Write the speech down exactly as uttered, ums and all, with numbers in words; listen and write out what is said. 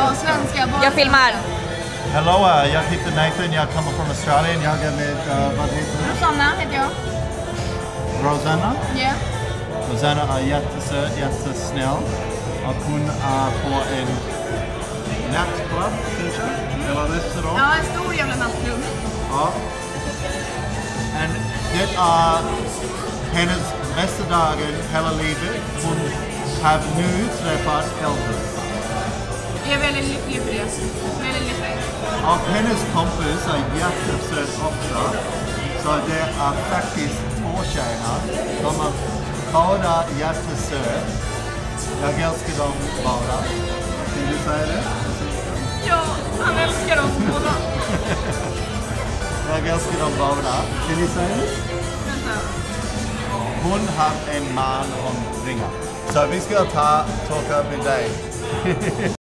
Ja, svenska. Bara Jag filmar. Hello, uh, jag heter Nathan, jag kommer från Australien. Jag är med, uh, vad heter du? Rosanna heter jag. Rosanna. Ja. Yeah. Rosanna är jättesöt, jättesnäll. Och hon är på en nattklubb, kanske? Eller restaurang. Ja, en stor jävla nattklubb. Ja. Och det är hennes bästa dagen hela livet. Hon har nu träffat Elvis. Jag är väldigt lycklig för det. Väldigt lycklig. Och hennes kompis är jättesöt också. Så det är faktiskt två tjejer. De är båda jättesöt. Jag älskar dem båda. Vill du säga det? Ja, han älskar oss båda. Jag älskar dem båda. Vill du säga det? Vänta. Hon har en man omkring. Så vi ska ta talka med dig.